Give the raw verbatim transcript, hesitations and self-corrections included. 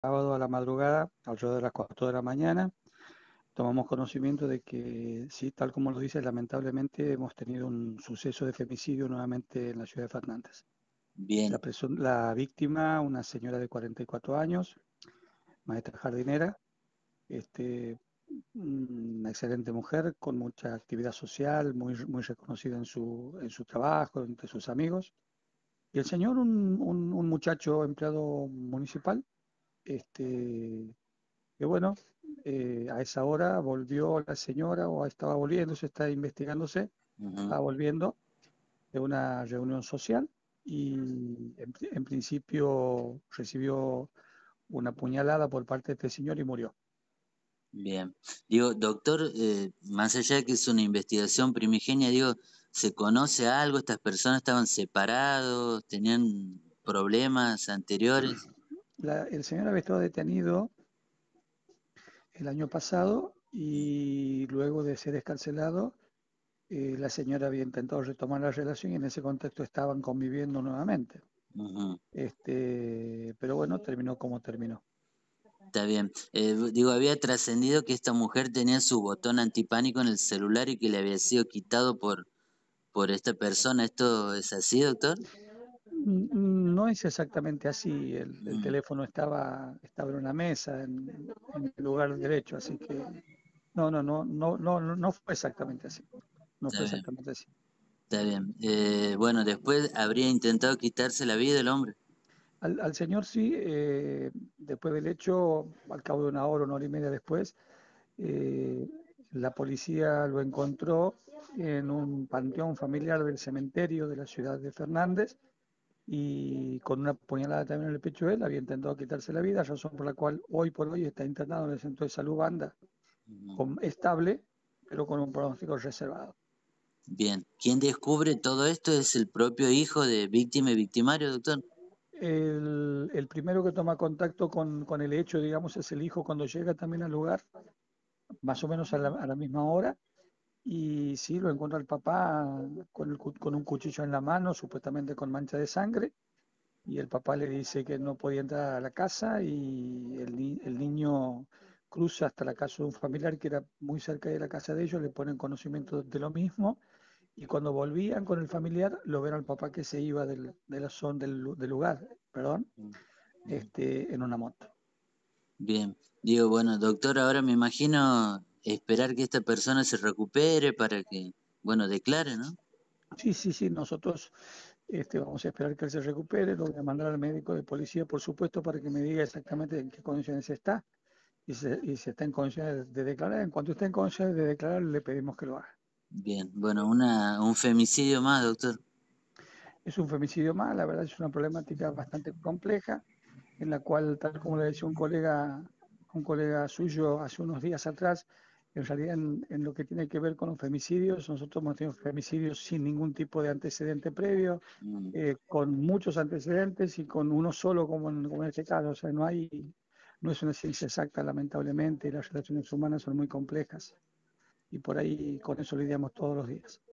sábado a la madrugada, alrededor de las cuatro de la mañana, tomamos conocimiento de que, sí, tal como lo dice, lamentablemente hemos tenido un suceso de femicidio nuevamente en la ciudad de Fernández. La, Bien, presun- la víctima, una señora de cuarenta y cuatro años, maestra jardinera, este, una excelente mujer con mucha actividad social, muy, muy reconocida en su, en su trabajo, entre sus amigos. Y el señor, un, un- un muchacho empleado municipal, este, que bueno, eh, a esa hora volvió la señora, o estaba volviendo, se está investigándose, ujú, estaba volviendo de una reunión social y en, en principio recibió una puñalada por parte de este señor y murió. bien. Digo, doctor, eh, más allá de que es una investigación primigenia, digo, ¿se conoce algo? ¿Estas personas estaban separados? ¿Tenían problemas anteriores? La- el señor había estado detenido el año pasado y luego de ser escarcelado, eh, la señora había intentado retomar la relación y en ese contexto estaban conviviendo nuevamente. Ujú, Este, pero bueno, terminó como terminó. está bien. Eh, digo, había trascendido que esta mujer tenía su botón antipánico en el celular y que le había sido quitado por, por esta persona. ¿Esto es así, doctor? Mm, No es exactamente así. El, el Mm, teléfono estaba, estaba en una mesa, en, en el lugar derecho, así que no, no, no, no, no, no no fue exactamente así. No está fue bien, exactamente así. está bien. Eh, bueno, después habría intentado quitarse la vida el hombre. Al, al señor sí, eh, después del hecho, al cabo de una hora, una hora y media después, eh, la policía lo encontró en un panteón familiar del cementerio de la ciudad de Fernández y con una puñalada también en el pecho de él, había intentado quitarse la vida, razón por la cual hoy por hoy está internado en el centro de salud Banda, Ujú. con, estable, pero con un pronóstico reservado. Bien, ¿quién descubre todo esto es el propio hijo de víctima y victimario, doctor? El, el primero que toma contacto con, con, el hecho, digamos, es el hijo cuando llega también al lugar, más o menos a la, a la misma hora, y sí, lo encuentra el papá con, el, con un cuchillo en la mano, supuestamente con mancha de sangre, y el papá le dice que no podía entrar a la casa y el, ni- el niño cruza hasta la casa de un familiar que era muy cerca de la casa de ellos, le ponen conocimiento de lo mismo y cuando volvían con el familiar lo ven al papá que se iba del, de la zona del, lu- del lugar, perdón, Ujú. este, en una moto. Bien, digo, bueno, doctor, ahora me imagino esperar que esta persona se recupere para que, bueno, declare, ¿no? Sí, sí, sí, nosotros este, vamos a esperar que él se recupere, lo voy a mandar al médico de policía, por supuesto, para que me diga exactamente en qué condiciones está y se, y se está en condiciones de declarar. En cuanto esté en condiciones de declarar, le pedimos que lo haga. Bien, bueno, una, un femicidio más, doctor. Es un femicidio más, la verdad es una problemática bastante compleja, en la cual, tal como le decía un colega, un colega suyo hace unos días atrás, en realidad en, en lo que tiene que ver con los femicidios, nosotros hemos tenido femicidios sin ningún tipo de antecedente previo, Mm, eh, con muchos antecedentes y con uno solo como en, como en este caso. O sea, no hay, no es una ciencia exacta, lamentablemente, y las relaciones humanas son muy complejas y por ahí con eso lidiamos todos los días.